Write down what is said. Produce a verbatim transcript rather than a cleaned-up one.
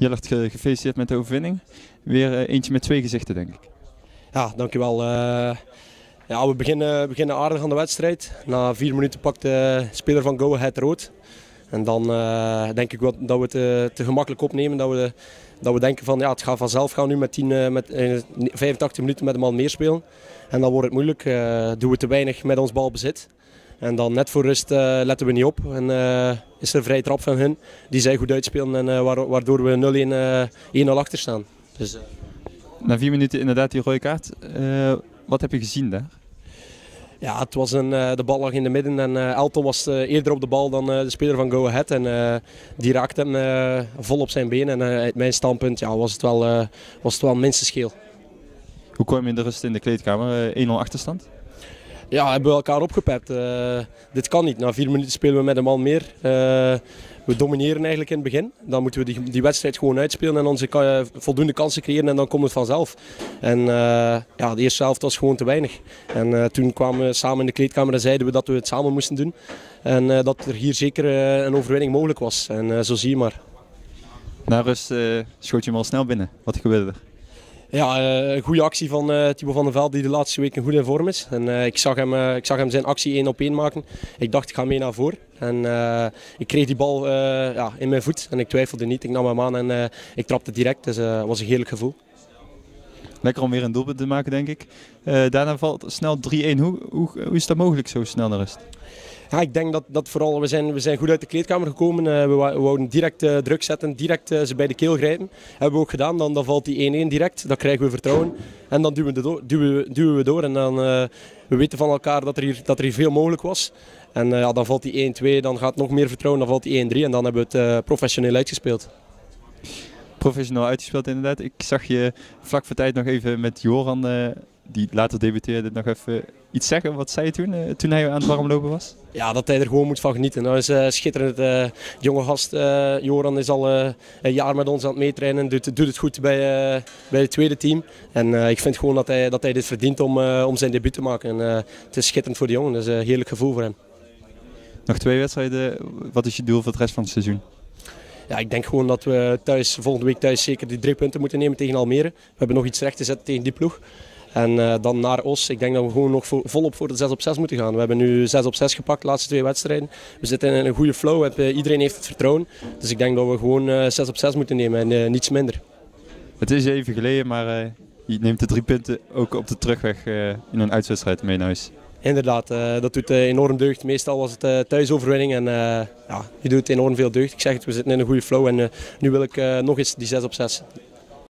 Jellert, gefeliciteerd met de overwinning. Weer uh, eentje met twee gezichten, denk ik. Ja, dankjewel. Uh, ja, we beginnen, beginnen aardig aan de wedstrijd. Na vier minuten pakt de speler van Go Ahead rood. En dan uh, denk ik dat we het te, te gemakkelijk opnemen. Dat we, dat we denken van ja, het gaat vanzelf gaan nu met, tien, uh, met uh, vijfentachtig minuten met een man meer spelen. En dan wordt het moeilijk. Uh, doen we te weinig met ons balbezit. En dan net voor rust uh, letten we niet op. En uh, is er een vrije trap van hun. Die zij goed uitspelen en uh, waardoor we nul-een uh, één nul achter staan. Dus, uh... Na vier minuten inderdaad die rode kaart. Uh, wat heb je gezien daar? Ja, het was een, uh, de bal lag in de midden en uh, Elton was uh, eerder op de bal dan uh, de speler van Go Ahead. En uh, die raakte hem uh, vol op zijn been. En uh, uit mijn standpunt ja, was het wel, uh, was het wel minstensscheel. Hoe kwam je in de rust in de kleedkamer? Uh, één nul achterstand? Ja, hebben we elkaar opgepept. Uh, dit kan niet. Na vier minuten spelen we met een man meer. Uh, we domineren eigenlijk in het begin. Dan moeten we die, die wedstrijd gewoon uitspelen en onze uh, voldoende kansen creëren en dan komt het vanzelf. En uh, ja, de eerste helft was gewoon te weinig. En uh, toen kwamen we samen in de kleedkamer en zeiden we dat we het samen moesten doen. En uh, dat er hier zeker uh, een overwinning mogelijk was. En uh, zo zie je maar. Na rust uh, schoot je hem al snel binnen. Wat gebeurde er? Ja, een goede actie van uh, Thibaut van der Velde die de laatste weken goed in vorm is. En, uh, ik, zag hem, uh, ik zag hem zijn actie één op één maken. Ik dacht ik ga mee naar voren. En uh, ik kreeg die bal uh, ja, in mijn voet en ik twijfelde niet. Ik nam hem aan en uh, ik trapte direct. Dus het uh, was een heerlijk gevoel. Lekker om weer een doelpunt te maken, denk ik. Uh, daarna valt snel drie-één. Hoe, hoe, hoe is dat mogelijk zo snel naar rust? Ja, ik denk dat, dat vooral, we zijn, we zijn goed uit de kleedkamer gekomen. Uh, we, we wouden direct uh, druk zetten, direct uh, ze bij de keel grijpen. Hebben we ook gedaan, dan, dan valt die één-één direct. Dan krijgen we vertrouwen en dan duwen we, do duwen, duwen we door. En dan, uh, we weten van elkaar dat er hier, dat er hier veel mogelijk was. En uh, ja, dan valt die één-twee, dan gaat nog meer vertrouwen, dan valt die één-drie en dan hebben we het uh, professioneel uitgespeeld. Professioneel uitgespeeld inderdaad. Ik zag je vlak voor tijd nog even met Joran, uh, die later debuteerde, nog even iets zeggen. Wat zei je toen, uh, toen hij aan het warmlopen was? Ja, dat hij er gewoon moet van genieten. Dat is uh, schitterend. Uh, jonge gast, uh, Joran is al uh, een jaar met ons aan het meetrainen, doet, doet het goed bij, uh, bij het tweede team. En uh, ik vind gewoon dat hij, dat hij dit verdient om, uh, om zijn debuut te maken. En, uh, het is schitterend voor de jongen, dat is een heerlijk gevoel voor hem. Nog twee wedstrijden. Wat is je doel voor het rest van het seizoen? Ja, ik denk gewoon dat we thuis, volgende week thuis zeker die drie punten moeten nemen tegen Almere. We hebben nog iets recht te zetten tegen die ploeg. En uh, dan naar Os. Ik denk dat we gewoon nog vo volop voor de zes op zes moeten gaan. We hebben nu zes op zes gepakt, de laatste twee wedstrijden. We zitten in een goede flow, iedereen heeft het vertrouwen. Dus ik denk dat we gewoon uh, zes op zes moeten nemen en uh, niets minder. Het is even geleden, maar uh, je neemt de drie punten ook op de terugweg uh, in een uitwedstrijd mee naar huis. Inderdaad, uh, dat doet uh, enorm deugd. Meestal was het uh, thuisoverwinning en uh, ja, je doet enorm veel deugd. Ik zeg het, we zitten in een goede flow en uh, nu wil ik uh, nog eens die zes op zes.